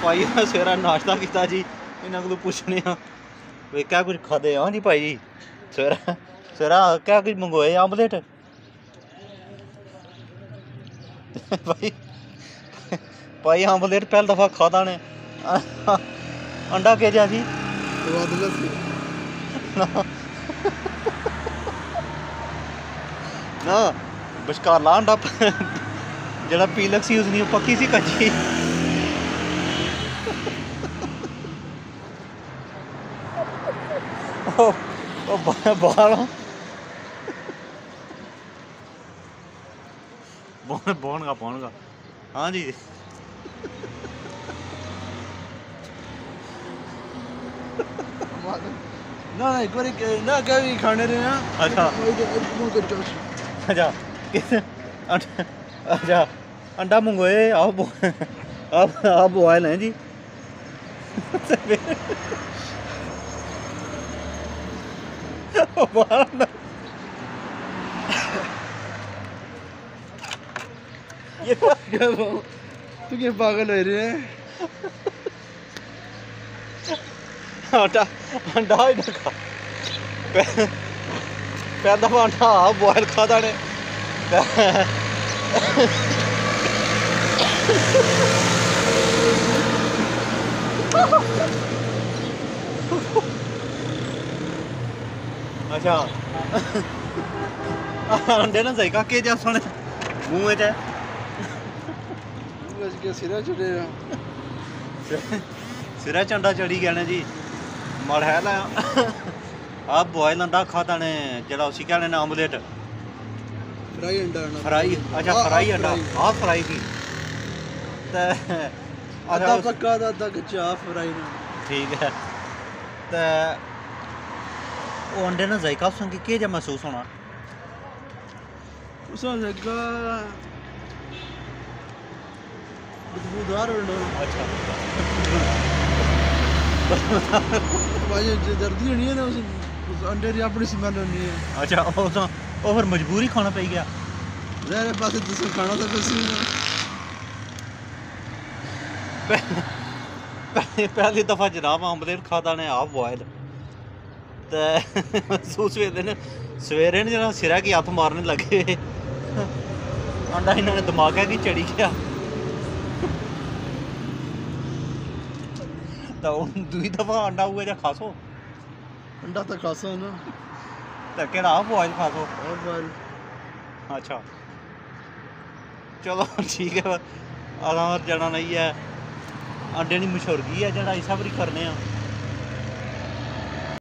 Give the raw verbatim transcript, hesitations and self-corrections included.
भाई सवेरा नाश्ता किया जी, इन्होंने को पूछने वे क्या कुछ खाते हाँ जी भाई जी। सवेरा सवेरा क्या कुछ मंगवाए आमलेट भाई भाई आमलेट पहली दफ़ा खाता ने। अंडा के जा जी ना बशकाला अंडा जरा पीलक सी उसनी पक्की सी कच्ची बाहर बौन का बौन का हाँ जी ना ना एक बार ना क्या भी खाने रहे हैं। अच्छा अच्छा अच्छा अंडा मंगवाए आप आप आप बॉयल हैं जी। ये क्या तू क्या पागल हो रहे हैं। अंडा अंडा ही ना खा पहला दफा अंडा आप बॉयल खाता ने। अच्छा अंडे ना सही का के जा सुने मुंह च सिरा चढ़े सिरा चंडा चढ़ी गया ना जी माड़ा है ला आप बॉयल अंडा खाता ने जरा उसी कहने ने आमलेट फ्राई अंडा फ्राई अच्छा फ्राई अंडा हाफ फ्राई थी आधा पक्का आधा कच्चा हाफ फ्राई ना ठीक है तो वो अंडे ना जायका उसके के जा महसूस होना उसका जायका बदबूदार होना। अच्छा भाई जो दर्दी होनी है ना उस उस अंडे की अपनी स्मेल होनी है। अच्छा वो तो वो फिर मजबूरी खाना पड़ गया मेरे पास दूसरा खाना तो बस पहली दफा जनाब आमलेट खाता ने आप बॉयल ते महसूस हुए ने सवेरे ने जना सिरा की हथ मारने लगे अंडा इन्होंने दिमाग की चढ़ी गया तो दूई दफा अंडा हुआ जा खासो अंडा तो खासा है ना तो केड़ा आप बॉयल खासो और बॉयल। अच्छा चलो ठीक है असां जना नहीं है अंडे की मशहूरगी है जरा इस बारी करने